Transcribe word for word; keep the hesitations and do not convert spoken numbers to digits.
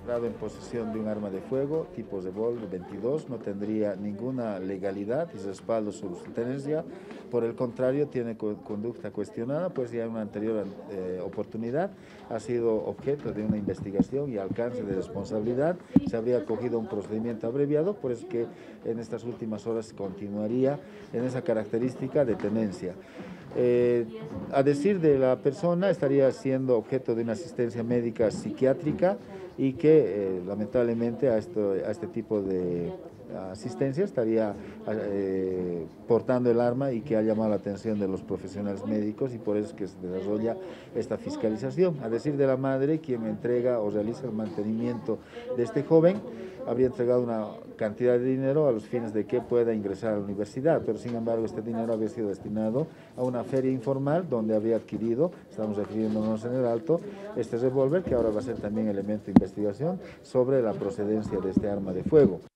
entrado en posesión de un arma de fuego tipo revólver veintidós, no tendría ninguna legalidad y respaldo sobre su tenencia. Por el contrario, tiene conducta cuestionada, pues ya en una anterior eh, oportunidad ha sido objeto de una investigación y alcance de responsabilidad. Se habría acogido un procedimiento abreviado, por eso que en estas últimas horas continuaría en esa característica de tenencia. Eh, a decir de la persona, estaría siendo objeto de una asistencia médica psiquiátrica y que eh, lamentablemente a, esto, a este tipo de asistencia estaría eh, portando el arma y que ha llamado la atención de los profesionales médicos y por eso es que se desarrolla esta fiscalización. A decir de la madre, quien entrega o realiza el mantenimiento de este joven, habría entregado una cantidad de dinero a los fines de que pueda ingresar a la universidad, pero sin embargo este dinero había sido destinado a una feria informal donde había adquirido, estamos refiriéndonos en el alto, este revólver que ahora va a ser también elemento de investigación sobre la procedencia de este arma de fuego.